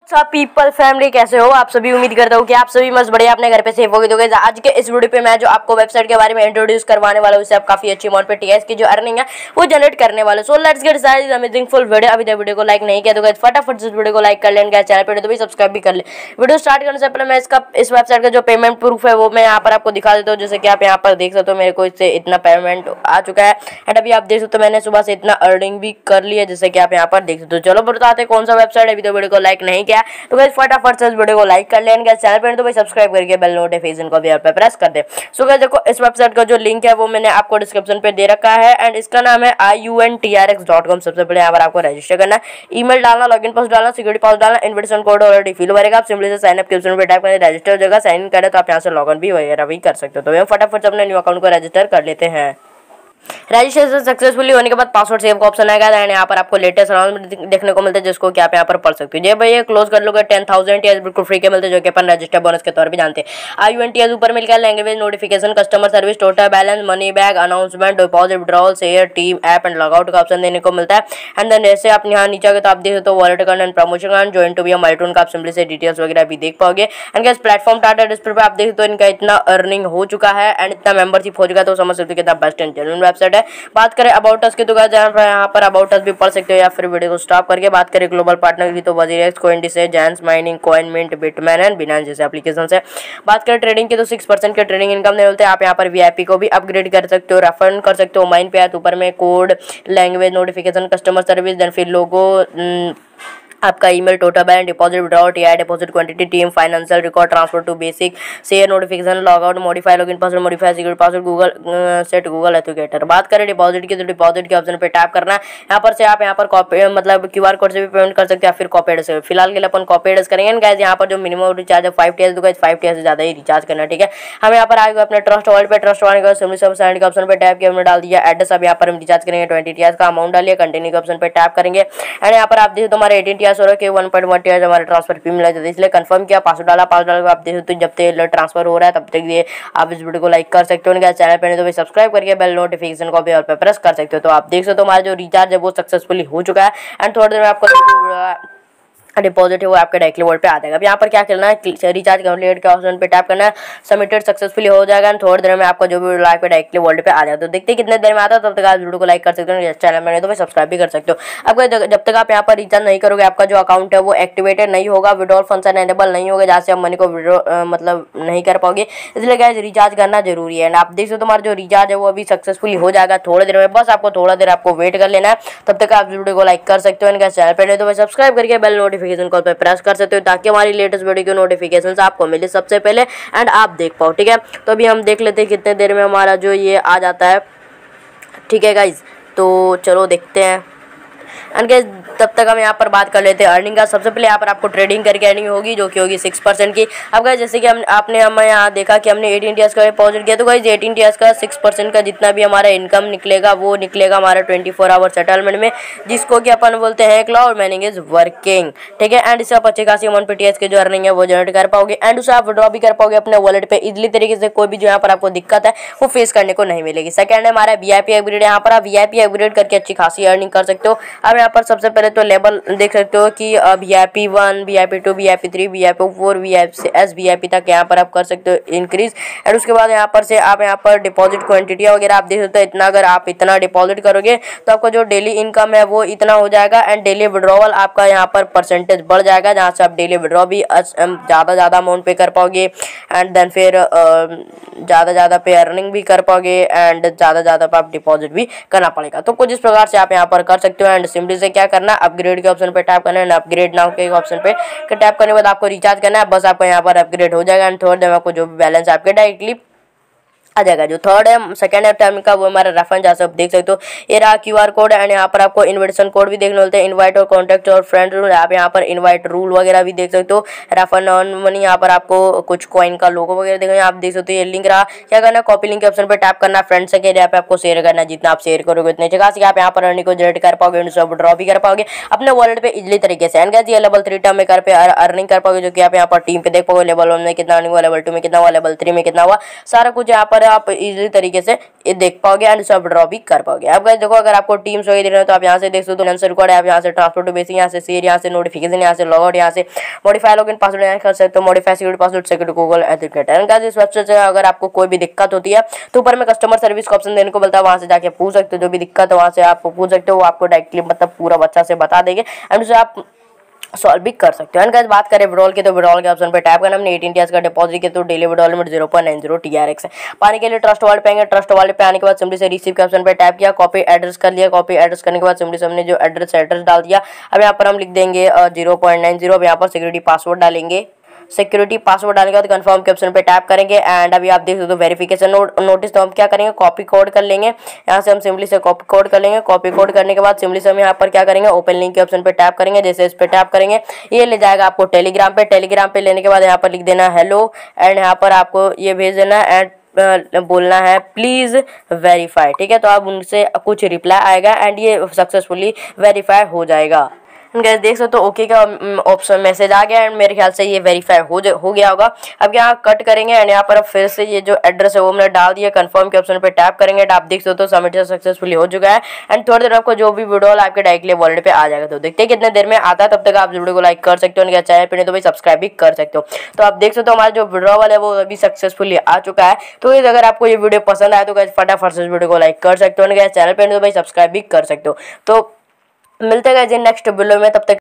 सब people family कैसे हो आप सभी। उम्मीद करता हूँ कि आप सभी मस्त बढ़िया अपने घर पे सेफ होगी। तो गाइस आज के इस वीडियो पे मैं जो आपको वेबसाइट के बारे में इंट्रोड्यूस करवाने वाला हूँ, उससे आप काफी अच्छी अमाउंट पे टीएस की जो अर्निंग है वो जनरेट करने वाले। So let's get started amazing full video. अभी तक वीडियो को लाइक नहीं किया तो गाइस फटाफट से वीडियो को लाइक कर लें, चैनल पे तो भी सब्सक्राइब भी कर ले। वीडियो स्टार्ट करने से पहले मैं इस वेबसाइट का जो पेमेंट प्रूफ है वो मैं यहाँ पर आपको दिखा देता हूँ। जैसे कि आप यहाँ पर देख सकते हो मेरे को इससे इतना पेमेंट आ चुका है एंड अभी आप देख सकते हो मैंने सुबह से इतना अर्निंग भी कर लिया, जैसे कि आप यहाँ पर देख सकते हो। चलो बताते हैं कौन सा वेबसाइट है। अभी तो वीडियो को लाइक नहीं किया तो गाइस फटाफट से वीडियो को लाइक कर लें, चैनल पर तो भाई सब्सक्राइब करके बेल नोटिफिकेशन को भी यहाँ पे प्रेस कर दे। सो गाइस देखो इस वेबसाइट का जो लिंक है वो मैंने आपको डिस्क्रिप्शन पे दे रखा है एंड इसका नाम है iuntrx.com। सबसे पहले यहाँ पर आपको रजिस्टर करना है, ईमेल डालना, लॉगिन पासवर्ड डालना, सिक्योरिटी पासवर्ड डालना, इन्विटेशन कोड ऑलरेडी फिल भरेगा। आप सिंपली से साइन अप के ऑप्शन पे टाइप करें, रजिस्टर हो जाएगा। साइन इन करें तो आप यहाँ से लॉगिन भी वगैरह भी कर सकते हो। तो हम फटाफट से अपने न्यू अकाउंट को रजिस्टर कर लेते हैं। रजिस्ट्रेशन सक्सेसफुली होने के बाद पासवर्ड सेव का ऑप्शन आएगा एंड यहाँ पर आपको लेटेस्ट अनाउंसमेंट देखने को मिलता है, जिसको कि आप यहाँ पर पढ़ सकते हो। ये भाई ये क्लोज कर लोगे 10,000 टीएस बिल्कुल फ्री के मिलते हैं, जो कि अपन रजिस्टर बोनस के तौर पे जानते हैं। IUNTS ऊपर मिल गया, language, notification, customer service, total balance, money bag, announcement, deposit, withdrawal, share, team, app and logout का ऑप्शन देने को मिलता है। एंड देन जैसे आप यहाँ नीचे आगे तो आप देख सकते हो वॉलेट का एंड प्रमोशन का ज्वाइन टू बी अ माइटून का, आप सिंपली से डिटेल्स वगैरह भी देख पाओगे। And guys platform data display पे आप देख सकते हो इनका इतना अर्निंग हो चुका है एंड इतना मेंबरशिप हो चुका है, तो समझ सकते हो कितना बेस्ट एंड जेन्युइन वेबसाइट है। बात करें अबाउट अस की तो गाइस यहाँ पर अबाउट अस भी पढ़ सकते हो या फिर वीडियो को स्टॉप करके। बात करें ग्लोबल पार्टनर की तो वजीरेक्स, कोइनडिसेज, जैंस mining, coin mint, Bitmain and Binance जैसे एप्लीकेशन है। बात करें ट्रेडिंग की तो 6% के ट्रेडिंग इनकम नहीं मिलते। आप यहाँ पर वीआईपी को भी अपग्रेड कर सकते हो, रेफर कर सकते हो। माइन पे आए तो ऊपर में code, language, notification, customer service, then फिर लोगो, आपका email, total balance, deposit, withdrawal, टीआई, deposit quantity, team, financial record, transfer to basic, share, notification, logout, modify login password, modify security password, Google set Google authenticator. बात करें deposit की तो deposit के option पे tap करना है। यहाँ पर से आप यहाँ पर कॉपी मतलब क्यूआर कोड से भी पेमेंट कर सकते हैं या फिर कॉपी से। फिलहाल के लिए अपन कॉपी करेंगे गाइस। यहाँ पर जो मिनिमम रिचार्ज है 5 टीएस, तो गाइस 5 टीएस से ज़्यादा ही रिचार्ज करना है, ठीक है। हम यहाँ पर आएगा अपने ट्रस्ट वॉलेट पे, ट्रस्ट वॉलेट का सेंड का ऑप्शन पे टैप किया, हमने डाल दिया एड्रेस। अब यहाँ पर हम रिचार्ज करेंगे 20 टीएस का अमाउंट डालिए, कंटिन्यू के ऑप्शन पे टैप करेंगे एंड यहाँ पर आप देखिए तो हमारे 18 टीएस हो रहा है कि 1.1 टीएस हमारे ट्रांसफर फी मिला जाता है, इसलिए कंफर्म किया, पासवर्ड डाला। पासवर्ड डाल आप देखो तो जब तक ट्रांसफर हो रहा है तब तक ये आप इस वीडियो को लाइक कर सकते हो। चैनल पे नहीं तो भी सब्सक्राइब करके बेल नोटिफिकेशन को भी ऑल पे प्रेस कर सकते हो। तो आप देख सकते हो हमारा जो रिचार्ज है वो सक्सेसफुली हो चुका है एंड थोड़ी देर में आपको डिपॉजिट है वो आपके डायरेक्टली वॉलेट पे आ जाएगा। अब यहाँ पर क्या करना है, रिचार्ज कंप्लीट के ऑप्शन पे टैप करना है, सबमिटेड सक्सेसफुली हो जाएगा एंड थोड़ी देर में आपको जो भी लाइव पे डायरेक्टली वॉलेट पे आ जाएगा। तो देखते हैं कितने देर में आता है, तब तक आप वीडियो को लाइक कर सकते हो, चैनल में नहीं तो सब्सक्राइब भी कर सकते हो। अब जब तक आप यहाँ पर रिचार्ज नहीं करोगे आपका जो अकाउंट है वो एक्टिवेटेड नहीं होगा, विड्रॉल फंक्शन एनेबल नहीं होगा, जहाँ से आप मनी को विड्रॉ मतलब नहीं कर पाओगे, इसलिए गाइस रिचार्ज करना जरूरी है। एंड आप देख सकते हो तुम्हारा जो रिचार्ज है वो अभी सक्सेसफुली हो जाएगा थोड़ी देर में, बस आपको थोड़ा देर आपको वेट कर लेना है, तब तक आप वीडियो को लाइक कर सकते हो। इनका चैनल पे नहीं तो सब्सक्राइब करके बेल नोटिफिकेशन कॉल पे प्रेस कर सकते हो, ताकि हमारी लेटेस्ट वीडियो की नोटिफिकेशन आपको मिले सबसे पहले एंड आप देख पाओ, ठीक है। तो अभी हम देख लेते हैं कितने देर में हमारा जो ये आ जाता है, ठीक है गाइज। तो चलो देखते हैं एंड गाइस तब तक हम यहाँ पर बात कर लेते हैं अर्निंग का। सबसे पहले यहाँ पर आपको ट्रेडिंग करके अर्निंग होगी जो कि होगी 6% की। अब गाइस जैसे कि आपने यहाँ देखा कि हमने 18 टीएस का डिपॉजिट किया, तो गाइस 18 टीएस का 6% का जितना भी हमारा इनकम निकलेगा वो निकलेगा हमारा 24 आवर सेटलमेंट में, जिसको कि अपन बोलते हैं क्लाउड माइनिंग इज वर्किंग, ठीक है। एंड इससे आप अच्छे खासी अमाउंट पे टीएस की जो अर्निंग है वो जनरेट कर पाओगे एंड उसे आप विड्रॉ भी कर पाओगे अपने वॉलेट पे इजिली तरीके से। कोई भी जो यहाँ पर आपको दिक्कत है वो फेस करने को नहीं मिलेगी। सेकंड है हमारा वीआईपी अपग्रेड, यहाँ पर आप वीआईपी अपग्रेड करके अच्छी खासी अर्निंग कर सकते हो। अब यहाँ पर सबसे पहले तो लेवल देख सकते हो कि VIP 1, VIP 2, VIP 3, VIP 4, VIP S VIP तक यहाँ पर आप कर सकते हो इंक्रीज। एंड उसके बाद यहाँ पर से आप यहाँ पर डिपॉजिट क्वांटिटी वगैरह आप देख सकते हो, इतना अगर आप इतना डिपॉजिट करोगे तो आपका जो डेली इनकम है वो इतना हो जाएगा एंड डेली विड्रॉवल आपका यहाँ पर परसेंटेज बढ़ जाएगा, जहाँ से आप डेली विड्रॉ भी ज़्यादा अमाउंट पे कर पाओगे एंड देन फिर ज़्यादा पे अर्निंग भी कर पाओगे एंड ज़्यादा पे आप डिपॉजिट भी करना पड़ेगा। तो कुछ इस प्रकार से आप यहाँ पर कर सकते हो एंड सिंपली से क्या करना है, अपग्रेड के ऑप्शन पे टैप करना है, अपग्रेड नाउ के ऑप्शन पे टैप करने के बाद आपको रिचार्ज करना है, बस आपको यहाँ पर अपग्रेड हो जाएगा एंड थोड़ी देर में आपको जो भी बैलेंस आपके डायरेक्टली आ जाएगा। जो थर्ड है सेकंड है टर्म का वो हमारा रेफरेंस, जैसे आप देख सकते हो ये रहा क्यूआर कोड एंड यहाँ पर आपको इन्विटेशन कोड भी देखने मिलते हैं, इनवाइट और कॉन्टैक्ट और फ्रेंड रूल, आप यहाँ पर इनवाइट रूल वगैरह भी देख सकते हो। रेफर ऑन मनी यहाँ पर आपको कुछ कॉइन का लोगो वगैरह देखो, आप देख सकते हो। ये लिंक रहा, क्या करना है कॉपी लिंक के ऑप्शन पर टैप करना, फ्रेंड्स के यहाँ पे आपको शेयर करना, जितना आप शेयर करोगे उतने जगह से आप यहाँ पर अर्निंग को जनरेट कर पाओगे, ड्रॉ भी कर पाओगे अपने वॉलेट पे इजिली तरीके से। एंड गाइस ये लेवल 3 टर्म में कर पे अर्निंग कर पाओगे, जो कि आप यहाँ पर टीम पे देख पाओगे लेवल 1 में कितना अर्निंग हुआ, लेवल 2 में कितना हुआ, लेवल 3 में कितना हुआ, सारा कुछ यहाँ पर आप इजीली तरीके से ये देख पाओगे एंड उसे आप ड्रॉ भी कर पाओगे। अब गाइस देखो, अगर आपको टीम्स वगैरह देना है तो आप यहाँ से देख सकते हो आंसर रिकॉर्ड है, आप यहाँ से ट्रांसफर टू बेसिक, यहाँ से शेयर, यहाँ से नोटिफिकेशन, यहाँ से लॉगआउट, यहाँ से मॉडिफाई लॉगिन पासवर्ड यहाँ कर सकते हो, modify security password security Google authenticate. And guys इस वेबसाइट से अगर आपको कोई भी दिक्कत होती है तो ऊपर में कस्टमर सर्विस का ऑप्शन देने को मिलता है, वहाँ से जाके पूछ सकते हो, जो भी दिक्कत है वहाँ से आप पूछ सकते हो, वो आपको डायरेक्टली मतलब पूरा अच्छा से बता देंगे एंड उसे आप सॉल्व भी कर सकते हो। एंड गाइस बात करें विड्रॉल की तो विड्रॉल के ऑप्शन पे टैप करना, हमने 18 टीएस का डिपॉजिट किया तो डेली विड्रॉल लिमिट 0.90 TRX है। पाने के लिए ट्रस्ट वॉलेट पे आएंगे, ट्रस्ट वॉलेट पे आने के बाद सिंपली से रिसीव के ऑप्शन पे टैप किया, कॉपी एड्रेस कर लिया, कॉपी एड्रेस करने के बाद सिंपली से हमने जो एड्रेस डाल दिया। अब यहाँ पर हम लिख देंगे 0.90, अब यहाँ पर सिक्योरिटी पासवर्ड डालेंगे, सिक्योरिटी पासवर्ड डालने के बाद कंफर्म के ऑप्शन पे टैप करेंगे एंड अभी आप देख सकते हो वेरिफिकेशन नोटिस, तो हम क्या करेंगे कॉपी कोड कर लेंगे, यहाँ से हम सिंपली से कॉपी कोड कर लेंगे, कॉपी कोड करने के बाद सिंपली से हम यहाँ पर क्या करेंगे ओपन लिंक के ऑप्शन पे टैप करेंगे, जैसे इस पे टैप करेंगे ये ले जाएगा आपको टेलीग्राम पे, टेलीग्राम पे लेने के बाद यहाँ पर लिख देना हेलो एंड यहाँ पर आपको ये भेज देना एंड बोलना है प्लीज़ वेरीफाई, ठीक है। तो आप उनसे कुछ रिप्लाई आएगा एंड ये सक्सेसफुली वेरीफाई हो जाएगा। गाइस देख सकते हो ओके का ऑप्शन मैसेज आ गया एंड मेरे ख्याल से ये वेरीफाई हो गया होगा। अब यहाँ कट करेंगे एंड यहाँ पर अब फिर से ये जो एड्रेस है वो हमने डाल दिया, कंफर्म के ऑप्शन पे टैप करेंगे एंड आप देख सकते हो सबमिट सक्सेसफुली हो चुका है एंड थोड़ी देर आपको जो भी विड्रॉल आपके डायरेक्टली वॉलेट पे आ जाएगा। तो देखते हैं कितने देर में आता है, तब तक आप वीडियो को लाइक कर सकते हो, चैनल पे नहीं तो भाई सब्सक्राइब भी कर सकते हो। तो आप देख सकते हो हमारा जो विड्रॉल है वो अभी सक्सेसफुली आ चुका है। तो अगर आपको ये वीडियो पसंद आए तो गाइस फटाफट से वीडियो को लाइक कर सकते हो, चैनल पे नहीं तो भाई सब्सक्राइब भी कर सकते हो। तो मिलते हैं गाइस नेक्स्ट वीडियो में, तब तक